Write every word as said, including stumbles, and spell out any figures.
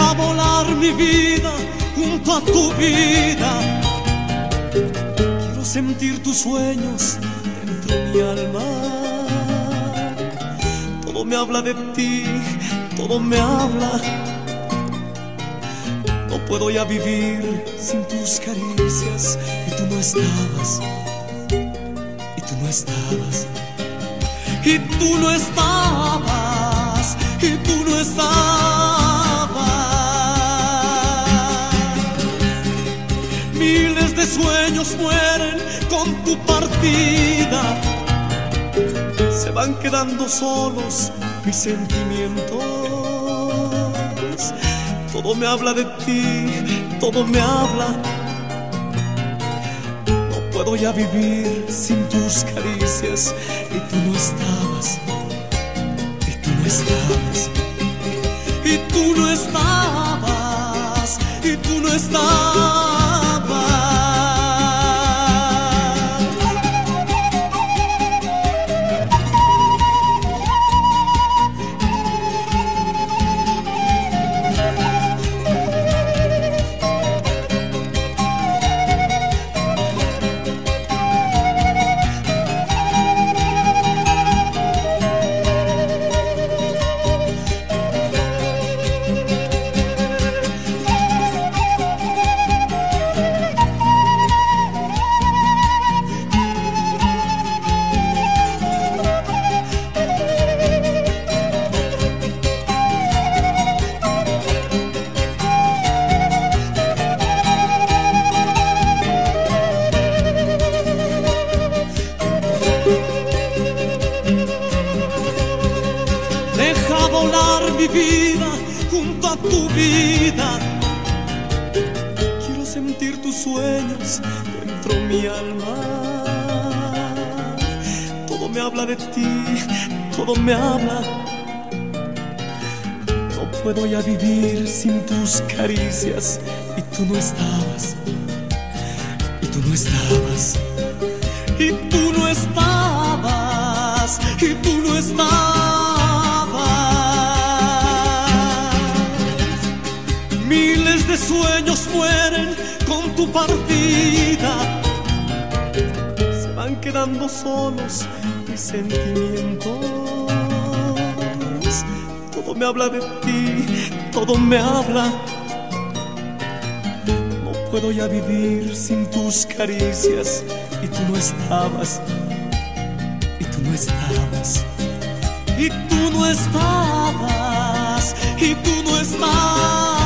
Deja volar mi vida junto a tu vida. Quiero sentir tus sueños dentro de mi alma. Todo me habla de ti, todo me habla. No puedo ya vivir sin tus caricias. Y tú no estabas, y tú no estabas, y tú no estabas, y tú no estabas. Miles de sueños mueren con tu partida. Se van quedando solos mis sentimientos. Todo me habla de ti, todo me habla. No puedo ya vivir sin tus caricias. Y tú no estabas, y tú no estabas, y tú no estabas, y tú no estabas. Deja volar mi vida junto a tu vida. Quiero sentir tus sueños dentro de mi alma. Todo me habla de ti, todo me habla. No puedo ya vivir sin tus caricias. Y tú no estabas, y tú no estabas, y tú no estabas, y tú no estabas. Miles de sueños mueren con tu partida. Se van quedando solos mis sentimientos. Todo me habla de ti, todo me habla. No puedo ya vivir sin tus caricias. Y tú no estabas, y tú no estabas, y tú no estabas, y tú no estabas.